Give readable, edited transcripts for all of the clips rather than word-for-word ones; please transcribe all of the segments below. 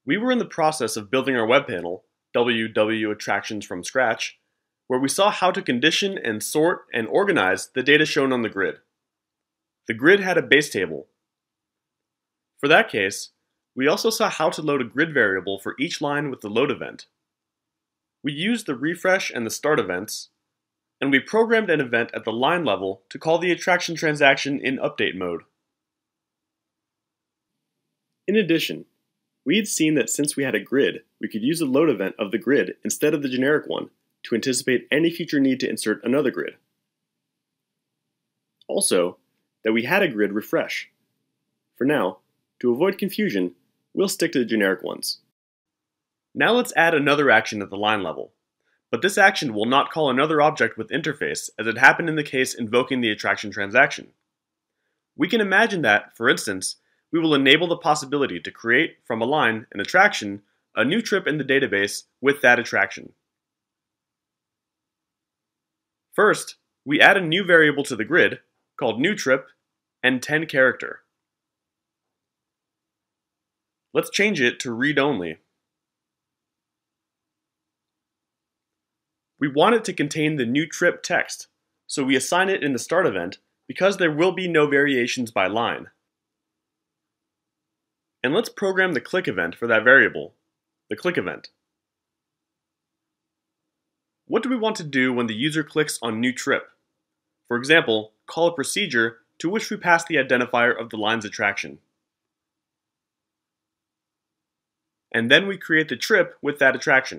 We were in the process of building our web panel, www attractions from scratch, where we saw how to condition and sort and organize the data shown on the grid. The grid had a base table. For that case, we also saw how to load a grid variable for each line with the load event. We used the refresh and the start events, and we programmed an event at the line level to call the attraction transaction in update mode. In addition, we had seen that since we had a grid, we could use the load event of the grid instead of the generic one to anticipate any future need to insert another grid. Also, that we had a grid refresh. For now, to avoid confusion, we'll stick to the generic ones. Now let's add another action at the line level, but this action will not call another object with interface as it happened in the case invoking the attraction transaction. We can imagine that, for instance, we will enable the possibility to create, from a line, an attraction, a new trip in the database with that attraction. First, we add a new variable to the grid, called newTrip, and 10 character. Let's change it to read-only. We want it to contain the new trip text, so we assign it in the start event because there will be no variations by line. And let's program the click event for that variable, the click event. What do we want to do when the user clicks on new trip? For example, call a procedure to which we pass the identifier of the line's attraction. And then we create the trip with that attraction.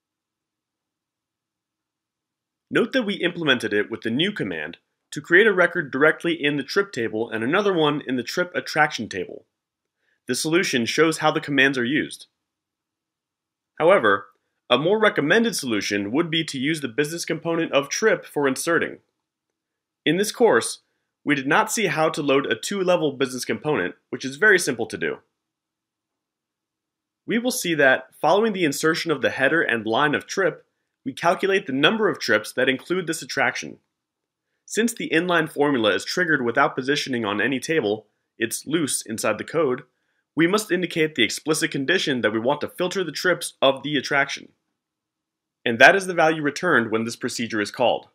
Note that we implemented it with the new command to create a record directly in the trip table and another one in the trip attraction table. The solution shows how the commands are used. However, a more recommended solution would be to use the business component of trip for inserting. In this course, we did not see how to load a two-level business component, which is very simple to do. We will see that, following the insertion of the header and line of trip, we calculate the number of trips that include this attraction. Since the inline formula is triggered without positioning on any table, it's loose inside the code, we must indicate the explicit condition that we want to filter the trips of the attraction. And that is the value returned when this procedure is called.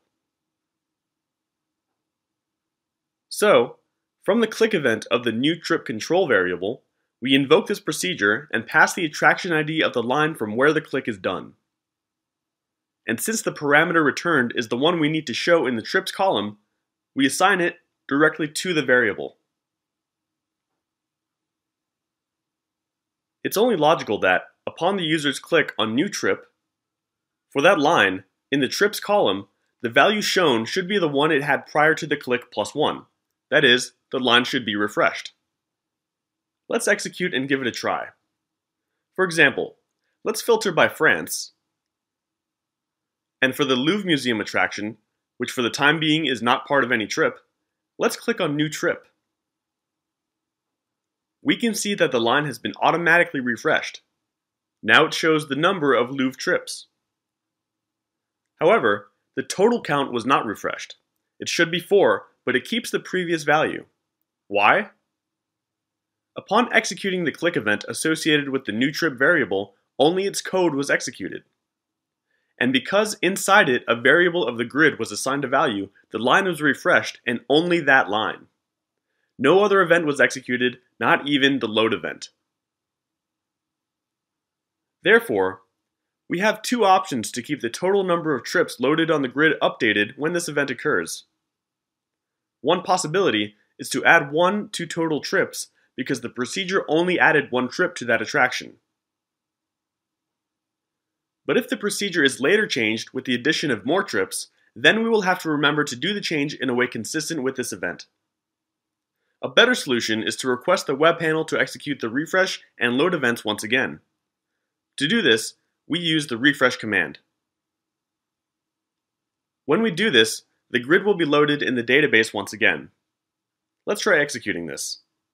So, from the click event of the new trip control variable, we invoke this procedure and pass the attraction ID of the line from where the click is done. And since the parameter returned is the one we need to show in the trips column, we assign it directly to the variable. It's only logical that, upon the user's click on new trip, for that line, in the trips column, the value shown should be the one it had prior to the click +1. That is, the line should be refreshed. Let's execute and give it a try. For example, let's filter by France, and for the Louvre Museum attraction, which for the time being is not part of any trip, let's click on New Trip. We can see that the line has been automatically refreshed. Now it shows the number of Louvre trips. However, the total count was not refreshed. It should be 4, but it keeps the previous value. Why? Upon executing the click event associated with the new trip variable, only its code was executed. And because inside it a variable of the grid was assigned a value, the line was refreshed and only that line. No other event was executed, not even the load event. Therefore, we have two options to keep the total number of trips loaded on the grid updated when this event occurs. One possibility is to add 1 to total trips because the procedure only added 1 trip to that attraction. But if the procedure is later changed with the addition of more trips, then we will have to remember to do the change in a way consistent with this event. A better solution is to request the web panel to execute the refresh and load events once again. To do this, we use the refresh command. When we do this, the grid will be loaded in the database once again. Let's try executing this.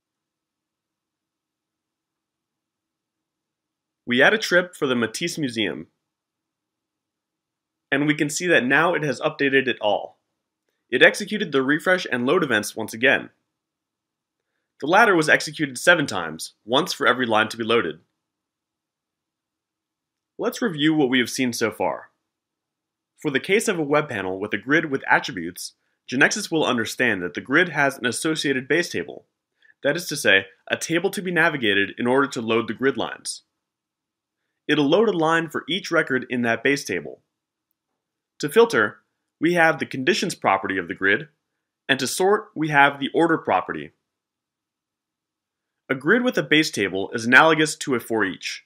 We add a trip for the Matisse Museum, and we can see that now it has updated it all. It executed the refresh and load events once again. The latter was executed 7 times, once for every line to be loaded. Let's review what we have seen so far. For the case of a web panel with a grid with attributes, Genexus will understand that the grid has an associated base table. That is to say, a table to be navigated in order to load the grid lines. It'll load a line for each record in that base table. To filter, we have the conditions property of the grid, and to sort, we have the order property. A grid with a base table is analogous to a for each.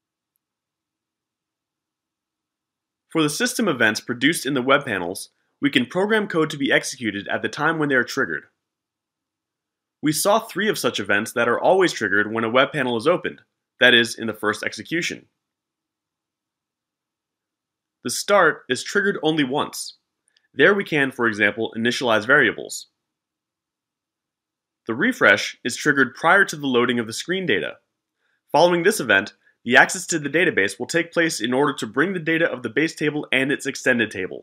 For the system events produced in the web panels, we can program code to be executed at the time when they are triggered. We saw 3 of such events that are always triggered when a web panel is opened, that is, in the first execution. The start is triggered only once. There we can, for example, initialize variables. The refresh is triggered prior to the loading of the screen data. Following this event, the access to the database will take place in order to bring the data of the base table and its extended table.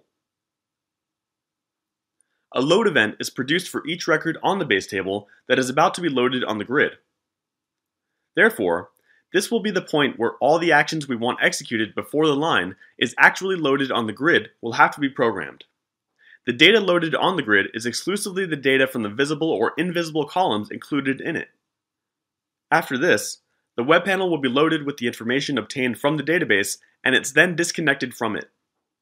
A load event is produced for each record on the base table that is about to be loaded on the grid. Therefore, this will be the point where all the actions we want executed before the line is actually loaded on the grid will have to be programmed. The data loaded on the grid is exclusively the data from the visible or invisible columns included in it. After this, the web panel will be loaded with the information obtained from the database, and it's then disconnected from it.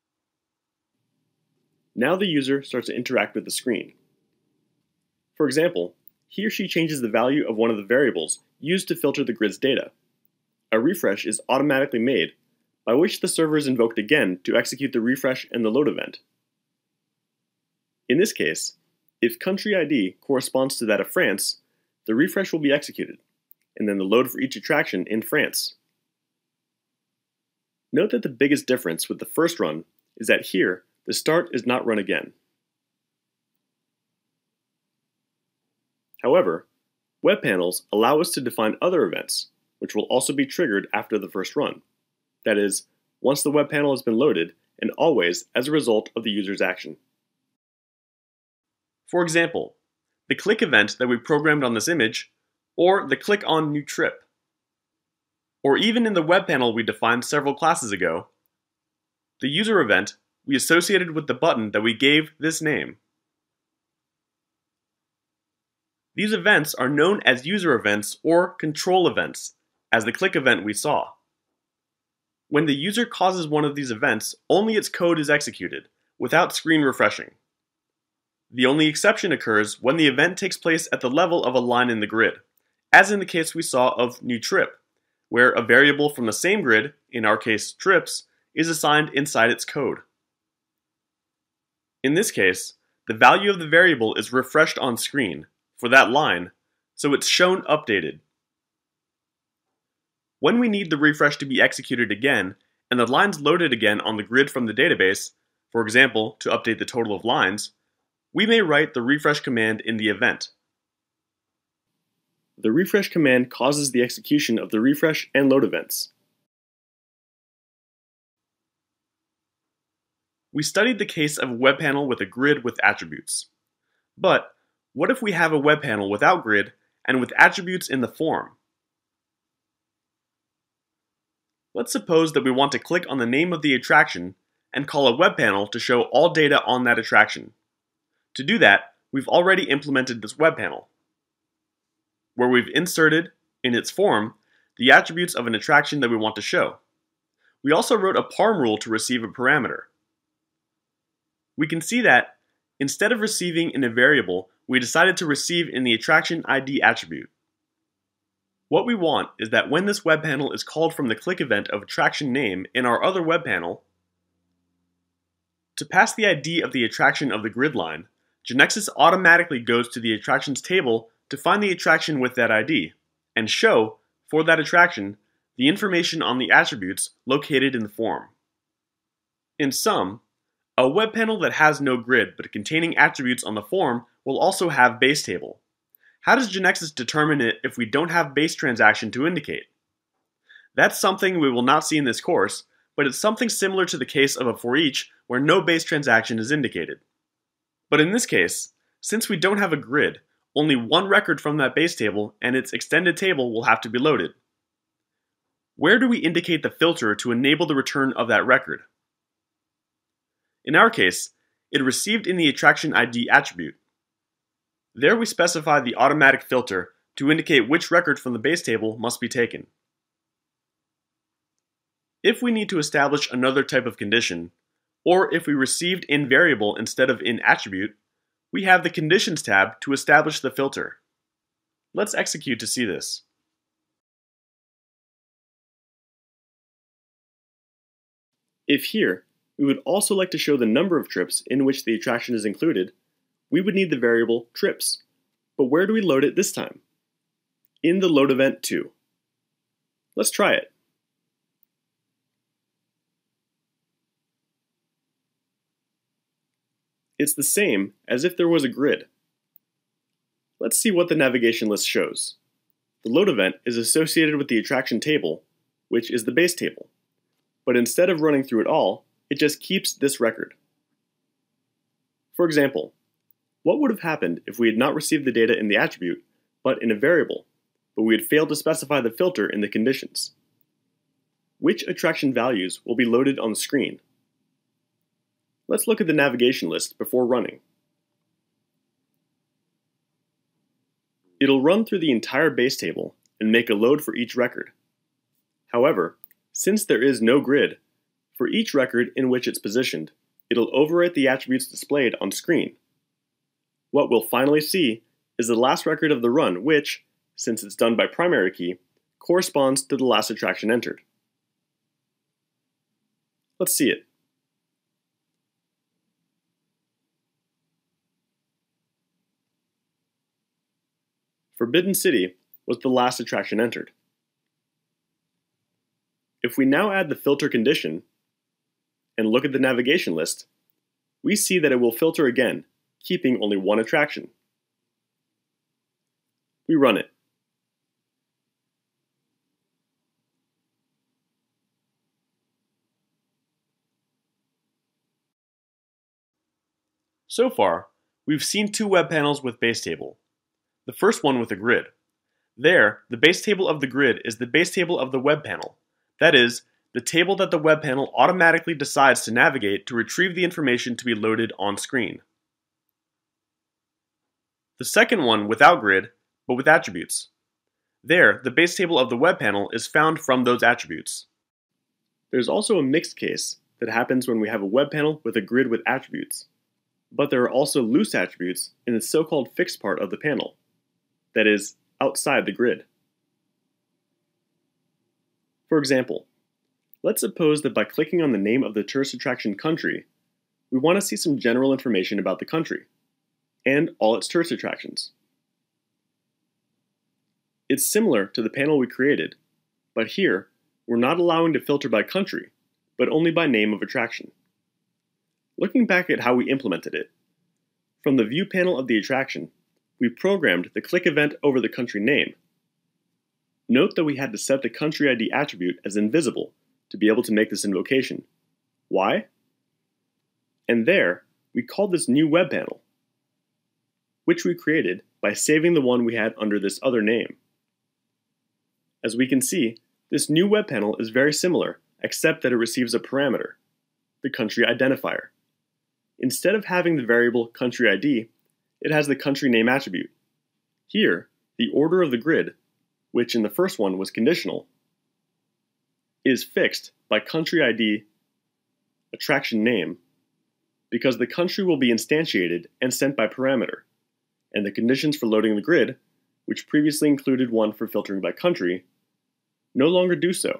Now the user starts to interact with the screen. For example, he or she changes the value of one of the variables used to filter the grid's data. A refresh is automatically made, by which the server is invoked again to execute the refresh and the load event. In this case, if country ID corresponds to that of France, the refresh will be executed, and then the load for each attraction in France. Note that the biggest difference with the first run is that here, the start is not run again. However, web panels allow us to define other events, which will also be triggered after the first run. That is, once the web panel has been loaded, and always as a result of the user's action. For example, the click event that we programmed on this image, or the click on new trip. Or even in the web panel we defined several classes ago, the user event we associated with the button that we gave this name. These events are known as user events or control events, as the click event we saw. When the user causes one of these events, only its code is executed, without screen refreshing. The only exception occurs when the event takes place at the level of a line in the grid, as in the case we saw of new trip, where a variable from the same grid, in our case trips, is assigned inside its code. In this case, the value of the variable is refreshed on screen, for that line, so it's shown updated. When we need the refresh to be executed again, and the lines loaded again on the grid from the database, for example, to update the total of lines, we may write the refresh command in the event. The refresh command causes the execution of the refresh and load events. We studied the case of a web panel with a grid with attributes. But what if we have a web panel without grid and with attributes in the form? Let's suppose that we want to click on the name of the attraction and call a web panel to show all data on that attraction. To do that, we've already implemented this web panel, where we've inserted, in its form, the attributes of an attraction that we want to show. We also wrote a parm rule to receive a parameter. We can see that, instead of receiving in a variable, we decided to receive in the attraction ID attribute. What we want is that when this web panel is called from the click event of attraction name in our other web panel, to pass the ID of the attraction of the grid line, Genexus automatically goes to the attractions table to find the attraction with that ID, and show, for that attraction, the information on the attributes located in the form. In sum, a web panel that has no grid but containing attributes on the form will also have base table. How does Genexus determine it if we don't have base transaction to indicate? That's something we will not see in this course, but it's something similar to the case of a for each where no base transaction is indicated. But in this case, since we don't have a grid, only one record from that base table and its extended table will have to be loaded. Where do we indicate the filter to enable the return of that record? In our case, it received in the attraction ID attribute. There we specify the automatic filter to indicate which record from the base table must be taken. If we need to establish another type of condition, or if we received in variable instead of in attribute, we have the Conditions tab to establish the filter. Let's execute to see this. If here, we would also like to show the number of trips in which the attraction is included, we would need the variable trips. But where do we load it this time? In the load event 2. Let's try it. It's the same as if there was a grid. Let's see what the navigation list shows. The load event is associated with the attraction table, which is the base table. But instead of running through it all, it just keeps this record. For example, what would have happened if we had not received the data in the attribute, but in a variable, but we had failed to specify the filter in the conditions? Which attraction values will be loaded on the screen? Let's look at the navigation list before running. It'll run through the entire base table and make a load for each record. However, since there is no grid, for each record in which it's positioned, it'll overwrite the attributes displayed on screen. What we'll finally see is the last record of the run which, since it's done by primary key, corresponds to the last attraction entered. Let's see it. Forbidden City was the last attraction entered. If we now add the filter condition and look at the navigation list, we see that it will filter again, keeping only one attraction. We run it. So far, we've seen two web panels with base table. The first one with a grid. There, the base table of the grid is the base table of the web panel. That is, the table that the web panel automatically decides to navigate to retrieve the information to be loaded on screen. The second one without grid, but with attributes. There, the base table of the web panel is found from those attributes. There's also a mixed case that happens when we have a web panel with a grid with attributes. But there are also loose attributes in the so-called fixed part of the panel. That is, outside the grid. For example, let's suppose that by clicking on the name of the tourist attraction country, we want to see some general information about the country, and all its tourist attractions. It's similar to the panel we created, but here, we're not allowing to filter by country, but only by name of attraction. Looking back at how we implemented it, from the view panel of the attraction, we programmed the click event over the country name. Note that we had to set the country ID attribute as invisible to be able to make this invocation. Why? And there, we called this new web panel, which we created by saving the one we had under this other name. As we can see, this new web panel is very similar, except that it receives a parameter, the country identifier. Instead of having the variable country ID, it has the country name attribute. Here, the order of the grid, which in the first one was conditional, is fixed by country ID attraction name because the country will be instantiated and sent by parameter, and the conditions for loading the grid, which previously included one for filtering by country, no longer do so.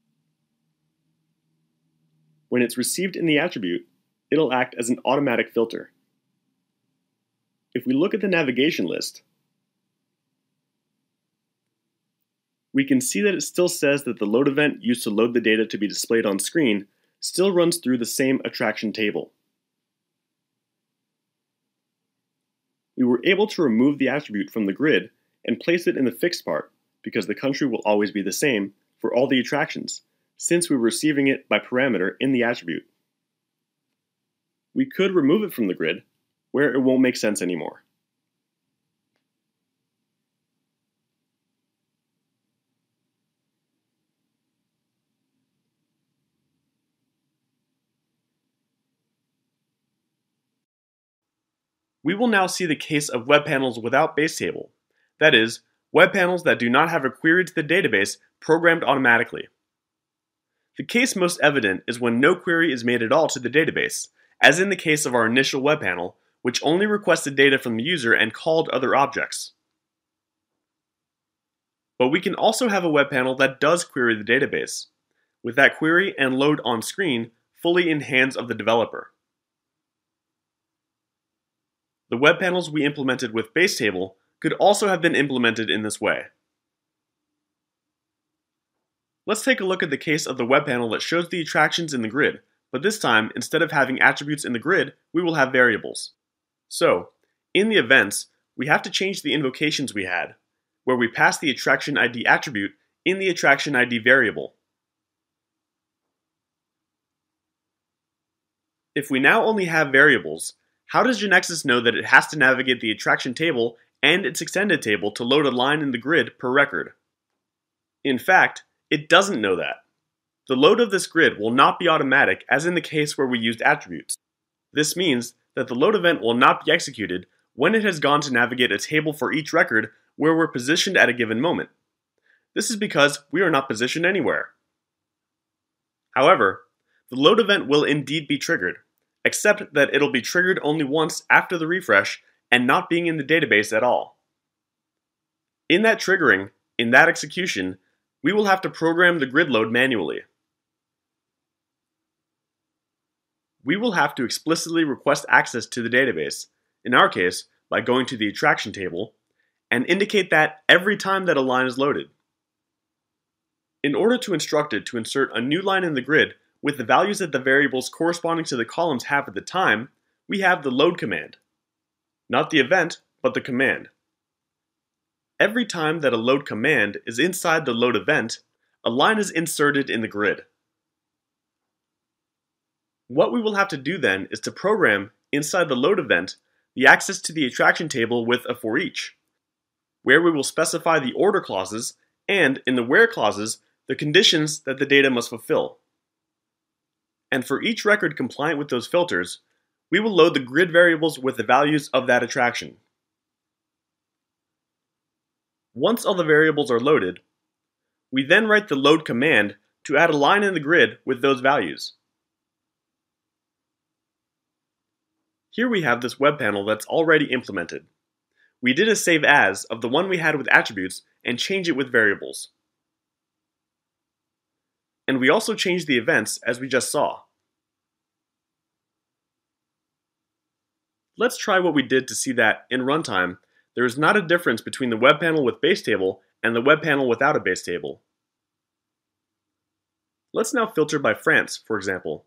When it's received in the attribute, it'll act as an automatic filter. If we look at the navigation list, we can see that it still says that the load event used to load the data to be displayed on screen still runs through the same attraction table. We were able to remove the attribute from the grid and place it in the fixed part because the country will always be the same for all the attractions, since we were receiving it by parameter in the attribute. We could remove it from the grid, where it won't make sense anymore. We will now see the case of web panels without base table. That is, web panels that do not have a query to the database programmed automatically. The case most evident is when no query is made at all to the database, as in the case of our initial web panel, which only requested data from the user and called other objects. But we can also have a web panel that does query the database, with that query and load on screen fully in hands of the developer. The web panels we implemented with base table could also have been implemented in this way. Let's take a look at the case of the web panel that shows the attractions in the grid, but this time, instead of having attributes in the grid, we will have variables. So, in the events, we have to change the invocations we had, where we pass the attraction ID attribute in the attraction ID variable. If we now only have variables, how does Genexus know that it has to navigate the attraction table and its extended table to load a line in the grid per record? In fact, it doesn't know that. The load of this grid will not be automatic as in the case where we used attributes. This means that the load event will not be executed when it has gone to navigate a table for each record where we're positioned at a given moment. This is because we are not positioned anywhere. However, the load event will indeed be triggered, except that it'll be triggered only once after the refresh and not being in the database at all. In that triggering, in that execution, we will have to program the grid load manually. We will have to explicitly request access to the database, in our case, by going to the attraction table, and indicate that every time that a line is loaded. In order to instruct it to insert a new line in the grid with the values that the variables corresponding to the columns have at the time, we have the load command. Not the event, but the command. Every time that a load command is inside the load event, a line is inserted in the grid. What we will have to do then is to program, inside the load event, the access to the attraction table with a for each, where we will specify the order clauses and, in the where clauses, the conditions that the data must fulfill. And for each record compliant with those filters, we will load the grid variables with the values of that attraction. Once all the variables are loaded, we then write the load command to add a line in the grid with those values. Here we have this web panel that's already implemented. We did a save as of the one we had with attributes and change it with variables. And we also changed the events as we just saw. Let's try what we did to see that, in runtime, there is not a difference between the web panel with base table and the web panel without a base table. Let's now filter by France, for example.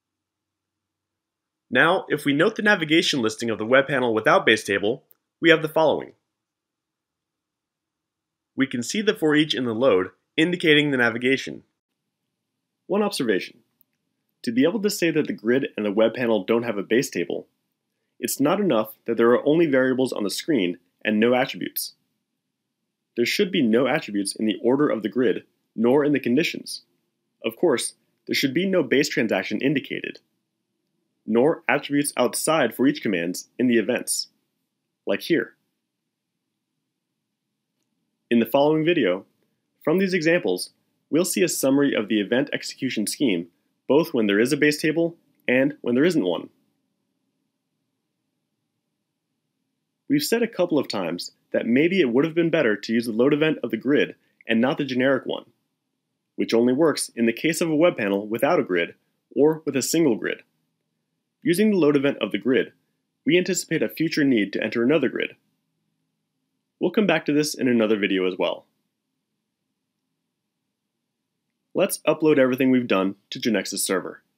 Now, if we note the navigation listing of the web panel without base table, we have the following. We can see the for each in the load, indicating the navigation. One observation. To be able to say that the grid and the web panel don't have a base table, it's not enough that there are only variables on the screen and no attributes. There should be no attributes in the order of the grid, nor in the conditions. Of course, there should be no base transaction indicated, nor attributes outside for each commands in the events, like here. In the following video, from these examples, we'll see a summary of the event execution scheme, both when there is a base table and when there isn't one. We've said a couple of times that maybe it would have been better to use the load event of the grid and not the generic one, which only works in the case of a web panel without a grid or with a single grid. Using the load event of the grid, we anticipate a future need to enter another grid. We'll come back to this in another video as well. Let's upload everything we've done to Genexus server.